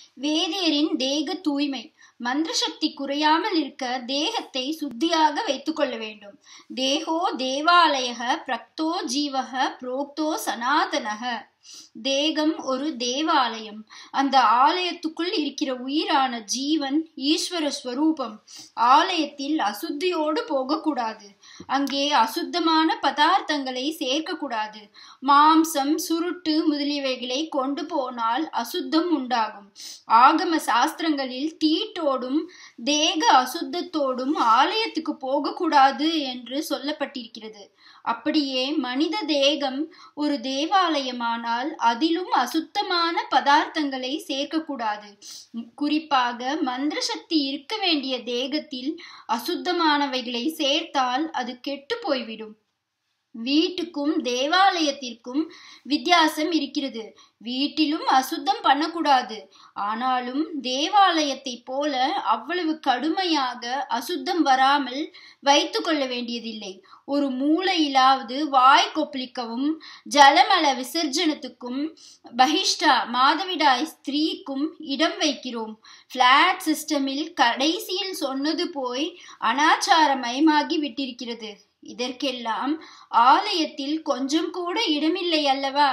வேதியரின் தேக தூய்மை. மந்திர சக்தி குறையாமல் இருக்க தேகத்தை சுத்தியாக வைத்துக் கொள்ள வேண்டும். தேகோ தேவாலயக பிரக்தோ ஜீவக புரோக்தோ சனாதனக. தேகம் ஒரு தேவாலயம். அந்த ஆலயத்துக்குள் இருக்கிற உயிரான ஜீவன் ஈஸ்வர ஸ்வரூபம். ஆலயத்தில் அசுத்தியோடு போகக்கூடாது. அங்கே அசுத்தமான பதார்த்தங்களை சேர்க்கக்கூடாது. மாம்சம், சுருட்டு முதலியவைகளை கொண்டு போனால் அசுத்தம் உண்டாகும். ஆகம சாஸ்திரங்களில் தீட்டோடும் தேக அசுத்தத்தோடும் ஆலயத்துக்கு போகக்கூடாது என்று சொல்லப்பட்டிருக்கிறது. அப்படியே மனித தேகம் ஒரு தேவாலயமானால் அதிலும் அசுத்தமான பதார்த்தங்களை சேர்க்கக்கூடாது. குறிப்பாக மந்திர சக்தி இருக்க வேண்டிய தேகத்தில் அசுத்தமானவைகளை சேர்த்தால் அது கெட்டு போய்விடும். வீட்டுக்கும் தேவாலயத்திற்கும் வித்தியாசம் இருக்கிறது. வீட்டிலும் அசுத்தம் பண்ணக்கூடாது. ஆனாலும் தேவாலயத்தை போல அவ்வளவு கடுமையாக அசுத்தம் வராமல் வைத்து கொள்ள வேண்டியதில்லை. ஒரு மூலையிலாவது வாய் கொப்பளிக்கவும் ஜலமல விசர்ஜனத்துக்கும் பகிஷ்டா மாதவிடாய் ஸ்திரீக்கும் இடம் வைக்கிறோம். பிளாட் சிஸ்டமில் கடைசியில் சொன்னது போய் அனாச்சாரமயமாகி விட்டிருக்கிறது. இதற்கெல்லாம் ஆலயத்தில் கொஞ்சம் கூட இடமில்லை அல்லவா?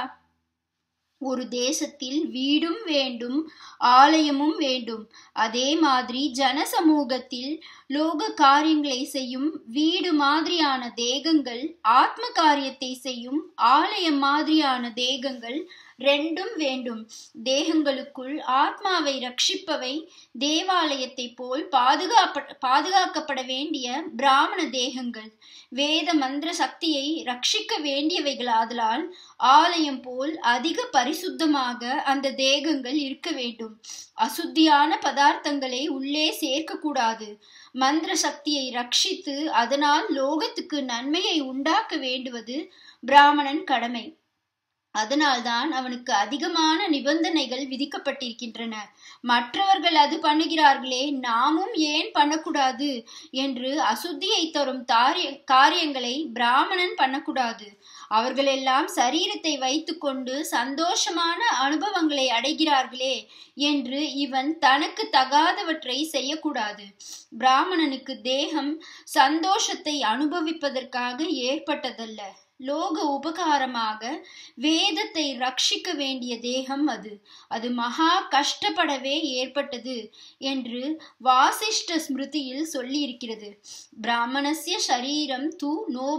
ஒரு தேசத்தில் வீடும் வேண்டும், ஆலயமும் வேண்டும். அதே மாதிரி ஜன சமூகத்தில் லோக காரியங்களை செய்யும் வீடு மாதிரியான தேகங்கள், ஆத்ம காரியத்தை செய்யும் ஆலயம் மாதிரியான தேகங்கள் ரெண்டும் வேண்டும். தேகங்களுக்குள் ஆத்மாவை ரட்சிப்பவை தேவாலயத்தை போல் பாதுகாக்கப்பட வேண்டிய பிராமண தேகங்கள். வேத மந்திர சக்தியை ரட்சிக்க வேண்டியவைகளாதலால் ஆலயம் போல் அதிக பரிசுத்தமாக அந்த தேகங்கள் இருக்க வேண்டும். அசுத்தியான பதார்த்தங்களை உள்ளே சேர்க்க கூடாது. மந்திர சக்தியை ரட்சித்து அதனால் லோகத்துக்கு நன்மையை உண்டாக்க வேண்டுவது பிராமணன் கடமை. அதனால்தான் அவனுக்கு அதிகமான நிபந்தனைகள் விதிக்கப்பட்டிருக்கின்றன. மற்றவர்கள் அது பண்ணுகிறார்களே, நாமும் ஏன் பண்ணக்கூடாது என்று அசுத்தியை தரும் காரியங்களை பிராமணன் பண்ணக்கூடாது. அவர்களெல்லாம் சரீரத்தை வைத்து கொண்டு சந்தோஷமான அனுபவங்களை அடைகிறார்களே என்று இவன் தனக்கு தகாதவற்றை செய்யக்கூடாது. பிராமணனுக்கு தேகம் சந்தோஷத்தை அனுபவிப்பதற்காக ஏற்பட்டதல்ல. லோக உபகாரமாக வேதத்தை ரட்சிக்க வேண்டிய தேகம் அது மகா கஷ்டப்படவே ஏற்பட்டது என்று வாசிஷ்ட ஸ்மிருதியில் சொல்லி இருக்கிறது. பிராமணஸ்ய சரீரம் தூ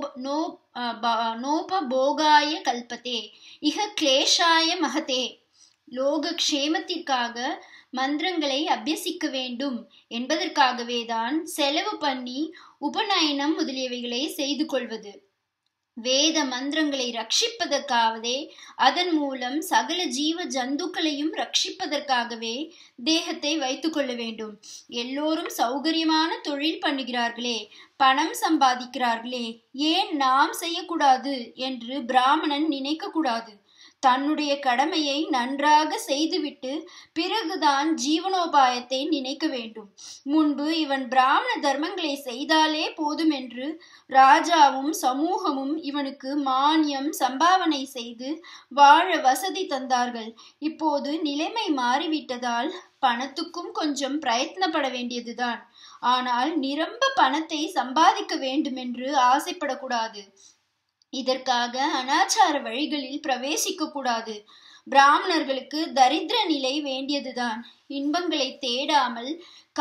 நோபபோகாய கல்பத்தே இஹ கிளேஷாய மகதே. லோக க்ஷேமத்திற்காக மந்திரங்களை அபியசிக்க வேண்டும் என்பதற்காகவே தான் செலவு பண்ணி உபநயனம் முதலியவைகளை செய்து கொள்வது. வேத மந்திரங்களை ரட்சிப்பதற்காகவே, அதன் மூலம் சகல ஜீவ ஜந்துக்களையும் ரட்சிப்பதற்காகவே தேகத்தை வைத்து கொள்ள வேண்டும். எல்லோரும் சௌகரியமான தொழில் பண்ணுகிறார்களே, பணம் சம்பாதிக்கிறார்களே, ஏன் நாம் செய்யக்கூடாது என்று பிராமணன் நினைக்க கூடாது. தன்னுடைய கடமையை நன்றாக செய்துவிட்டு பிறகுதான் ஜீவனோபாயத்தை நினைக்க வேண்டும். முன்பு இவன் பிராமண தர்மங்களை செய்தாலே போதும் என்று ராஜாவும் சமூகமும் இவனுக்கு மானியம் சம்பாவனை செய்து வாழ வசதி தந்தார்கள். இப்போது நிலைமை மாறிவிட்டதால் பணத்துக்கும் கொஞ்சம் பிரயத்னப்பட வேண்டியதுதான். ஆனால் நிரம்ப பணத்தை சம்பாதிக்க வேண்டும் என்று ஆசைப்படக்கூடாது. இதற்காக அனாச்சார வழிகளில் பிரவேசிக்க கூடாது. பிராமணர்களுக்கு தரித்திர நிலை வேண்டியதுதான். இன்பங்களை தேடாமல்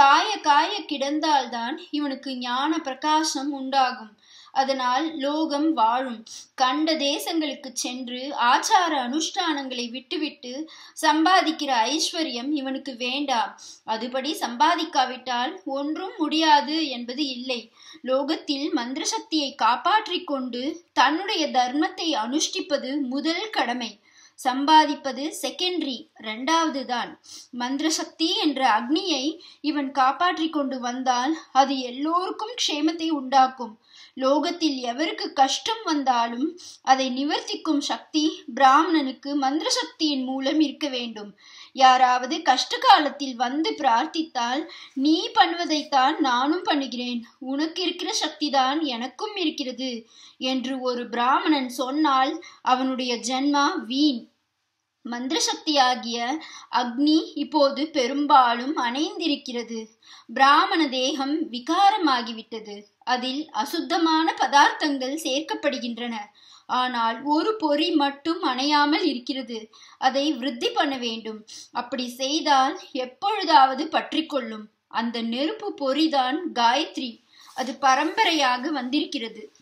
காய கிடந்தால்தான் இவனுக்கு ஞான பிரகாசம் உண்டாகும். அதனால் லோகம் வாழும். கண்ட தேசங்களுக்கு சென்று ஆச்சார அனுஷ்டானங்களை விட்டுவிட்டு சம்பாதிக்கிற ஐஸ்வர்யம் இவனுக்கு வேண்டாம். அதுபடி சம்பாதிக்காவிட்டால் ஒன்றும் முடியாது என்பது இல்லை. லோகத்தில் மந்திர சக்தியை காப்பாற்றிக் கொண்டு தன்னுடைய தர்மத்தை அனுஷ்டிப்பது முதல் கடமை. சம்பாதிப்பது செகண்டரி, இரண்டாவது தான். மந்திர சக்தி என்ற அக்னியை இவன் காப்பாற்றி கொண்டு வந்தால் அது எல்லோருக்கும் க்ஷேமத்தை உண்டாக்கும். லோகத்தில் எவருக்கு கஷ்டம் வந்தாலும் அதை நிவர்த்திக்கும் சக்தி பிராமணனுக்கு மந்திர சக்தியின் மூலம் இருக்க வேண்டும். யாராவது கஷ்ட காலத்தில் வந்து பிரார்த்தித்தால், நீ பண்ணுவதைத்தான் நானும் பண்ணுகிறேன், உனக்கு இருக்கிற சக்தி தான் எனக்கும் இருக்கிறது என்று ஒரு பிராமணன் சொன்னால் அவனுடைய ஜன்மா வீண். மந்திர சக்தியாகிய அக்னி இப்போது பெரும்பாலும் அணைந்திருக்கிறது. பிராமண தேகம் விகாரமாகிவிட்டது. அதில் அசுத்தமான பதார்த்தங்கள் சேர்க்கப்படுகின்றன. ஆனால் ஒரு பொறி மட்டும் அணையாமல் இருக்கிறது. அதை விருத்தி பண்ண வேண்டும். அப்படி செய்தால் எப்பொழுதாவது பற்றிக்கொள்ளும். அந்த நெருப்பு பொறிதான் காயத்ரி. அது பரம்பரையாக வந்திருக்கிறது.